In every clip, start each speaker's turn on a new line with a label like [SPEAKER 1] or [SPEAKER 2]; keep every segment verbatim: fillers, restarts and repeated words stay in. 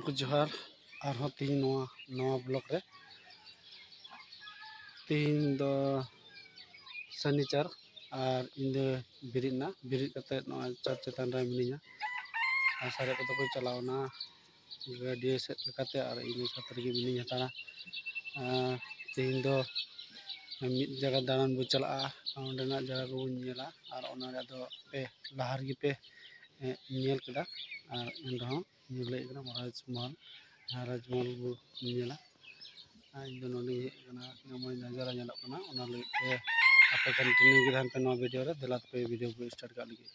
[SPEAKER 1] को जोहार आरहों तीन नवा नवा ब्लॉक रे तीन दो शनिचार और इंदे बिरिना बिरिद कते नवा चार चेतान रे मिनिया और सारे को को चलावना गाड़ी से लकाते और इन सातर के मिनिया ताना तीन दो मिद जगह दालान बो चला ओंडेना जगह को नेला और ओना रे दो पे लहार गी पे नेल केदा और एंडो नेले कना राजमहल राजमहल बो नेला इन दो नोनी कना नमय नजारा नेलक कना ओना लई पे आपे कंटिन्यू गिदान पे नो वीडियो रे देला पे वीडियो को स्टार्ट का लगी।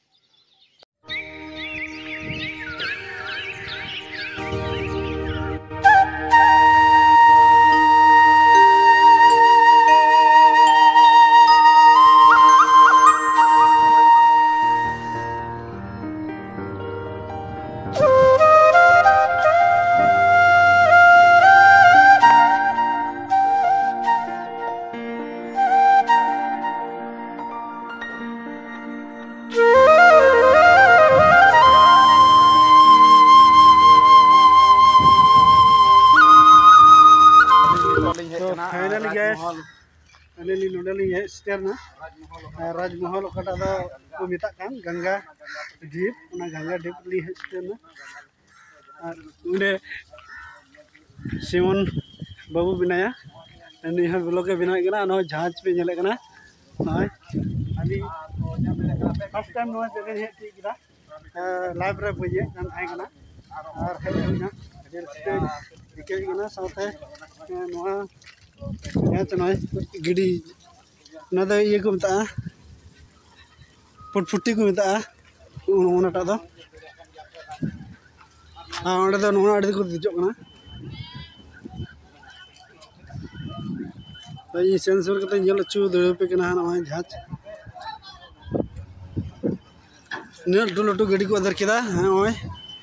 [SPEAKER 1] फाइनल गैस अनेली नोडली है स्टेर ना राजमहल ओकटा दा को मिता कान गंगा डीप ओना गंगा डीप ली है स्टेर ना और उडे सिमन बाबू बिनाया अनि ह ब्लॉग के बिना कना न जहाज पे नेले कना नय अनि फर्स्ट टाइम नो जगह हे ठीक दा लाइव रे बजे कान थाय कना और हेना रेल स्टेज दिखे कना साथे नोआ यहाँ तो नय गिडी ना दो ये को मता फुटफुटी को मता ओनाटा दो हां ओंडे दो नोना अडी को दिजो कना भाई सेंसर कते नेल अचु दड़ पे कना नय जहाज नेल डुलटू गाड़ी को अदर केदा ओय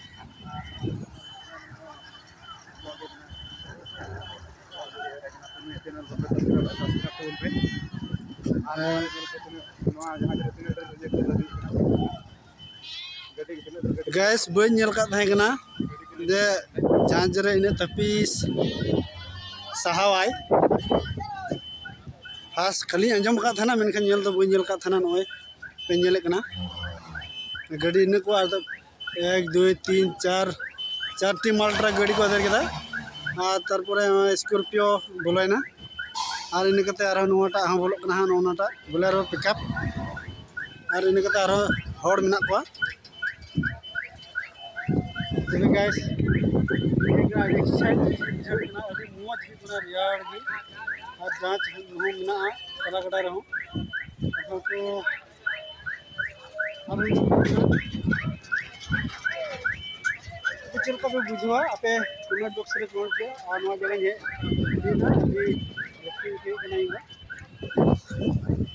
[SPEAKER 1] गैस बन नेल का थाय कना जे जहाज रे इन तपीस सहावाय फास्ट खाली अंजम का थाना मेनखान नेल दो बन नेल का थाना नय पे नेले कना गाड़ी इन को आर एक दो तीन चार चार टी माल ट्रक गाड़ी को अदर केदा और तारपरे स्कॉर्पियो बोलायना और इन कते आरो नोटा हा बोलो कना नोनाटा बोलेरो पिकअप और इन कते आरो हॉड मिना को चलो गाइस एक्सरसाइज जरना अभी मोज की पुरा रियार की और जांच हो मिना कला कटा रहो तो हम चल का भी बुझवा आपे कमेंट बॉक्स रे कमेंट के और नवा जगह ये ना ये रेस्टिंग के बनाएगा।